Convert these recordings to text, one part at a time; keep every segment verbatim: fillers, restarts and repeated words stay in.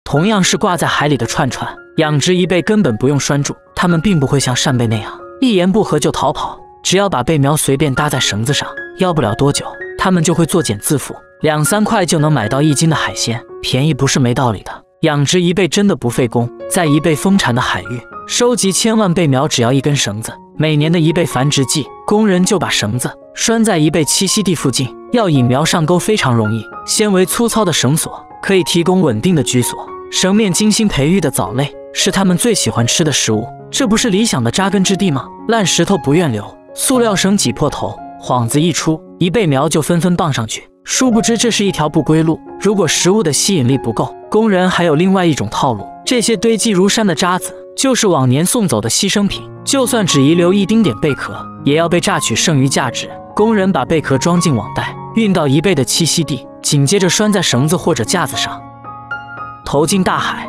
同样是挂在海里的串串，养殖贻贝根本不用拴住，它们并不会像扇贝那样一言不合就逃跑，只要把贝苗随便搭在绳子上，要不了多久，它们就会作茧自缚，两三块就能买到一斤的海鲜，便宜不是没道理的。养殖贻贝真的不费工，在贻贝丰产的海域收集千万贝苗只要一根绳子。每年的贻贝繁殖季，工人就把绳子拴在贻贝栖息地附近，要引苗上钩非常容易。纤维粗糙的绳索可以提供稳定的居所，绳面精心培育的藻类是它们最喜欢吃的食物，这不是理想的扎根之地吗？烂石头不愿留，塑料绳挤破头，幌子一出，贻贝苗就纷纷傍上去。殊不知这是一条不归路。如果食物的吸引力不够，工人还有另外一种套路，这些堆积如山的渣子就是往年送走的牺牲品，就算只遗留一丁点贝壳，也要被榨取剩余价值。工人把贝壳装进网袋，运到贻贝的栖息地，紧接着拴在绳子或者架子上，投进大海。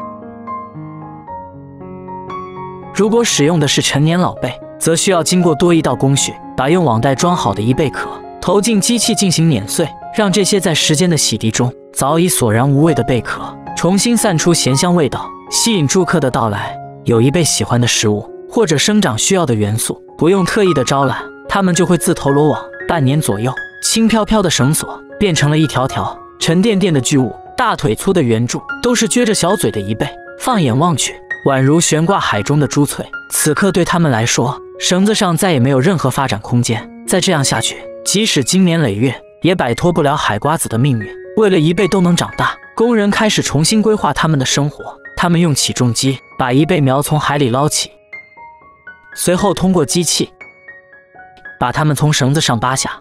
如果使用的是成年老贝，则需要经过多一道工序，把用网袋装好的贻贝壳投进机器进行碾碎，让这些在时间的洗涤中早已索然无味的贝壳重新散出咸香味道，吸引住客的到来。有贻贝喜欢的食物或者生长需要的元素，不用特意的招揽，它们就会自投罗网。半年左右，轻飘飘的绳索变成了一条条沉甸甸的巨物，大腿粗的圆柱都是撅着小嘴的贻贝，放眼望去，宛如悬挂海中的珠翠。此刻对他们来说，绳子上再也没有任何发展空间。再这样下去，即使经年累月，也摆脱不了海瓜子的命运。为了贻贝都能长大，工人开始重新规划他们的生活。他们用起重机把贻贝苗从海里捞起，随后通过机器把它们从绳子上扒下。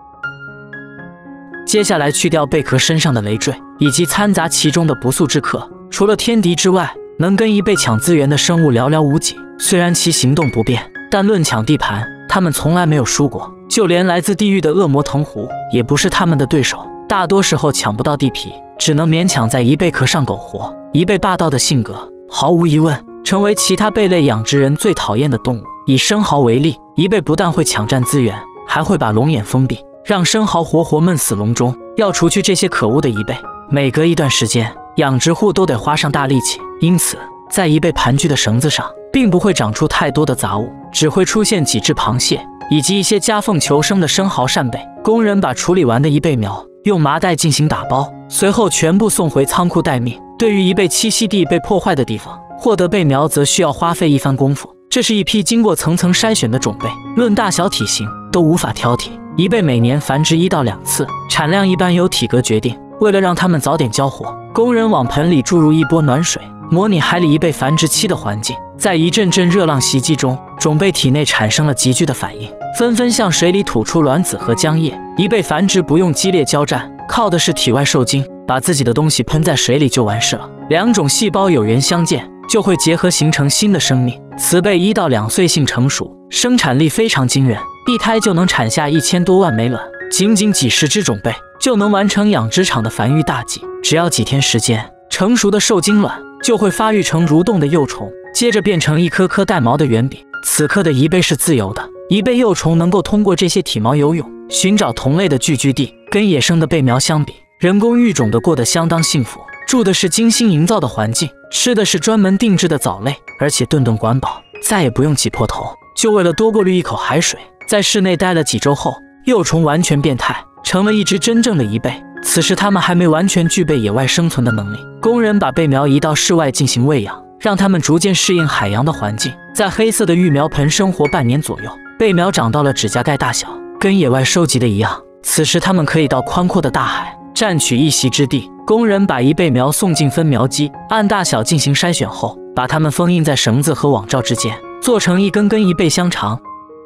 接下来去掉贝壳身上的累赘，以及掺杂其中的不速之客。除了天敌之外，能跟贻贝抢资源的生物寥寥无几。虽然其行动不便，但论抢地盘，他们从来没有输过。就连来自地狱的恶魔藤壶也不是他们的对手，大多时候抢不到地皮，只能勉强在贻贝壳上苟活。贻贝霸道的性格，毫无疑问成为其他贝类养殖人最讨厌的动物。以生蚝为例，贻贝不但会抢占资源，还会把龙眼封闭，让生蚝活活闷死笼中。要除去这些可恶的贻贝，每隔一段时间，养殖户都得花上大力气。因此，在贻贝盘踞的绳子上，并不会长出太多的杂物，只会出现几只螃蟹以及一些夹缝求生的生蚝扇贝。工人把处理完的贻贝苗用麻袋进行打包，随后全部送回仓库待命。对于贻贝栖息地被破坏的地方，获得贝苗则需要花费一番功夫。这是一批经过层层筛选的种贝，论大小体型都无法挑剔。贻贝每年繁殖一到两次，产量一般由体格决定。为了让它们早点交货，工人往盆里注入一波暖水，模拟海里贻贝繁殖期的环境。在一阵阵热浪袭击中，种贝体内产生了急剧的反应，纷纷向水里吐出卵子和浆液。贻贝繁殖不用激烈交战，靠的是体外受精，把自己的东西喷在水里就完事了。两种细胞有缘相见，就会结合形成新的生命。雌贝一到两岁性成熟，生产力非常惊人，一胎就能产下一千多万枚卵，仅仅几十只种贝就能完成养殖场的繁育大计。只要几天时间，成熟的受精卵就会发育成蠕动的幼虫，接着变成一颗颗带毛的圆饼。此刻的贻贝是自由的，贻贝幼虫能够通过这些体毛游泳，寻找同类的聚居地。跟野生的贝苗相比，人工育种的过得相当幸福，住的是精心营造的环境，吃的是专门定制的藻类，而且顿顿管饱，再也不用挤破头，就为了多过滤一口海水。在室内待了几周后，幼虫完全变态，成了一只真正的贻贝。此时它们还没完全具备野外生存的能力，工人把贝苗移到室外进行喂养，让它们逐渐适应海洋的环境。在黑色的育苗盆生活半年左右，贝苗长到了指甲盖大小，跟野外收集的一样。此时它们可以到宽阔的大海占取一席之地。工人把贻贝苗送进分苗机，按大小进行筛选后，把它们封印在绳子和网罩之间，做成一根根贻贝香肠。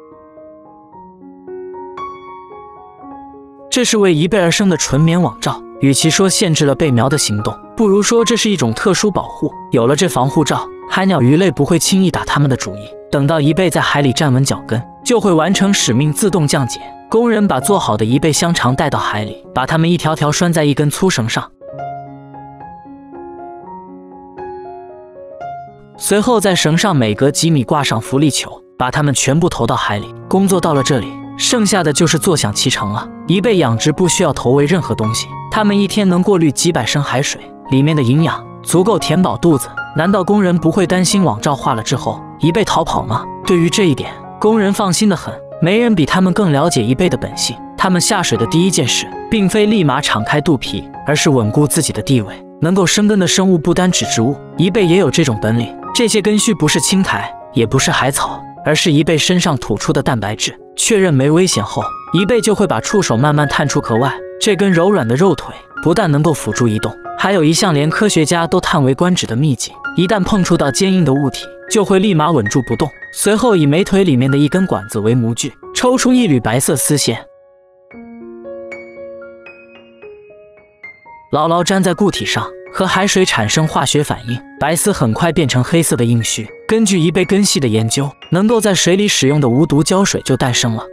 这是为贻贝而生的纯棉网罩，与其说限制了贝苗的行动，不如说这是一种特殊保护。有了这防护罩，海鸟鱼类不会轻易打它们的主意。等到贻贝在海里站稳脚跟，就会完成使命，自动降解。工人把做好的贻贝香肠带到海里，把它们一条条拴在一根粗绳上，随后在绳上每隔几米挂上浮力球，把它们全部投到海里。工作到了这里，剩下的就是坐享其成了。贻贝养殖不需要投喂任何东西，它们一天能过滤几百升海水，里面的营养足够填饱肚子。难道工人不会担心网罩化了之后贻贝逃跑吗？对于这一点，工人放心得很。没人比他们更了解贻贝的本性。他们下水的第一件事，并非立马敞开肚皮，而是稳固自己的地位。能够生根的生物不单指植物，贻贝也有这种本领。这些根须不是青苔，也不是海草，而是贻贝身上吐出的蛋白质。确认没危险后，贻贝就会把触手慢慢探出壳外。这根柔软的肉腿不但能够辅助移动，还有一项连科学家都叹为观止的秘籍：一旦碰触到坚硬的物体，就会立马稳住不动。随后以美腿里面的一根管子为模具，抽出一缕白色丝线，牢牢粘在固体上，和海水产生化学反应，白丝很快变成黑色的硬须。根据贻贝根系的研究，能够在水里使用的无毒胶水就诞生了。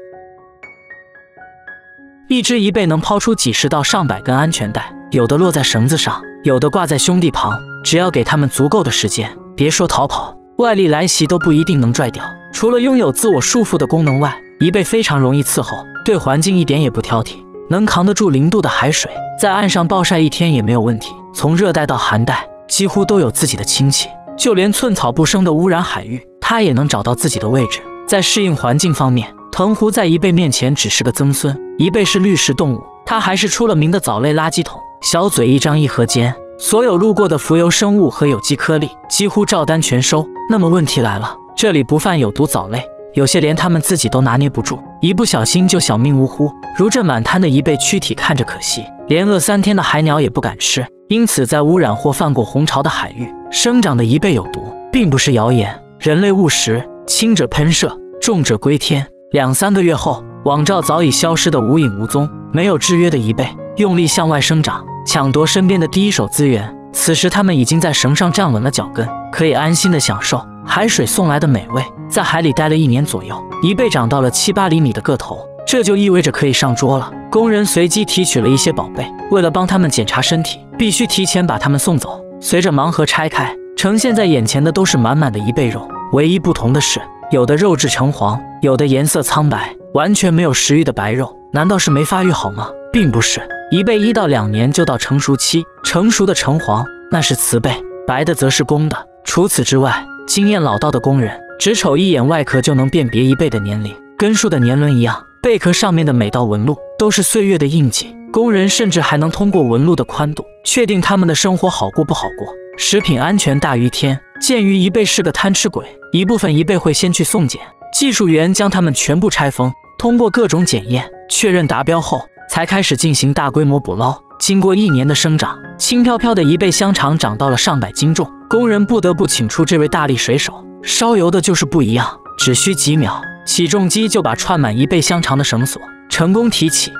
一只贻贝能抛出几十到上百根安全带，有的落在绳子上，有的挂在兄弟旁。只要给他们足够的时间，别说逃跑，外力来袭都不一定能拽掉。除了拥有自我束缚的功能外，贻贝非常容易伺候，对环境一点也不挑剔，能扛得住零度的海水，在岸上暴晒一天也没有问题。从热带到寒带，几乎都有自己的亲戚，就连寸草不生的污染海域，它也能找到自己的位置。在适应环境方面，藤壶在贻贝面前只是个曾孙。贻贝是滤食动物，它还是出了名的藻类垃圾桶，小嘴一张一合间，所有路过的浮游生物和有机颗粒几乎照单全收。那么问题来了，这里不犯有毒藻类，有些连他们自己都拿捏不住，一不小心就小命呜呼。如这满滩的贻贝躯体看着可惜，连饿三天的海鸟也不敢吃。因此在污染或泛过红潮的海域生长的贻贝有毒，并不是谣言。人类误食，轻者喷射，重者归天。两三个月后，网罩早已消失得无影无踪。没有制约的贻贝用力向外生长，抢夺身边的第一手资源。此时它们已经在绳上站稳了脚跟，可以安心的享受海水送来的美味。在海里待了一年左右，贻贝长到了七八厘米的个头，这就意味着可以上桌了。工人随机提取了一些宝贝，为了帮他们检查身体，必须提前把他们送走。随着盲盒拆开，呈现在眼前的都是满满的贻贝肉。唯一不同的是，有的肉质橙黄，有的颜色苍白，完全没有食欲的白肉。难道是没发育好吗？并不是，贻贝一到两年就到成熟期，成熟的橙黄那是雌贝，白的则是公的。除此之外，经验老道的工人只瞅一眼外壳就能辨别贻贝的年龄，跟树的年轮一样，贝壳上面的每道纹路都是岁月的印记。工人甚至还能通过纹路的宽度，确定他们的生活好过不好过。食品安全大于天，鉴于贻贝是个贪吃鬼，一部分贻贝会先去送检，技术员将它们全部拆封，通过各种检验确认达标后，才开始进行大规模捕捞。经过一年的生长，轻飘飘的贻贝香肠长到了上百斤重，工人不得不请出这位大力水手。烧油的就是不一样，只需几秒，起重机就把串满贻贝香肠的绳索成功提起。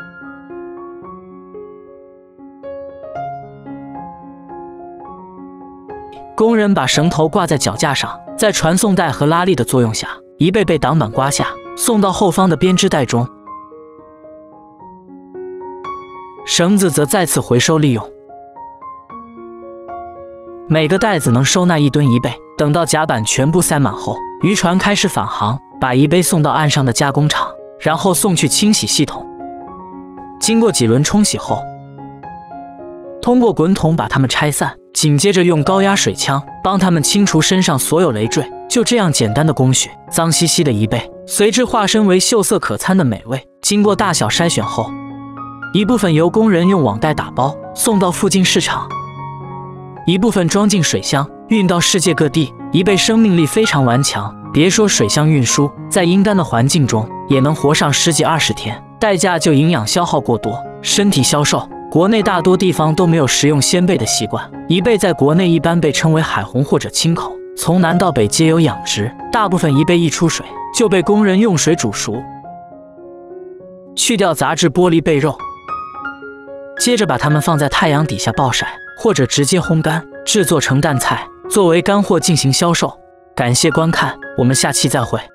工人把绳头挂在脚架上，在传送带和拉力的作用下，贻贝被挡板刮下，送到后方的编织袋中，绳子则再次回收利用。每个袋子能收纳一吨贻贝。等到甲板全部塞满后，渔船开始返航，把贻贝送到岸上的加工厂，然后送去清洗系统。经过几轮冲洗后，通过滚筒把它们拆散，紧接着用高压水枪帮它们清除身上所有累赘。就这样简单的工序，脏兮兮的贻贝随之化身为秀色可餐的美味。经过大小筛选后，一部分由工人用网袋打包送到附近市场，一部分装进水箱运到世界各地。贻贝生命力非常顽强，别说水箱运输，在阴干的环境中也能活上十几二十天，代价就营养消耗过多，身体消瘦。国内大多地方都没有食用鲜贝的习惯，贻贝在国内一般被称为海虹或者青口，从南到北皆有养殖。大部分贻贝一出水就被工人用水煮熟，去掉杂质剥离贝肉，接着把它们放在太阳底下暴晒，或者直接烘干，制作成淡菜，作为干货进行销售。感谢观看，我们下期再会。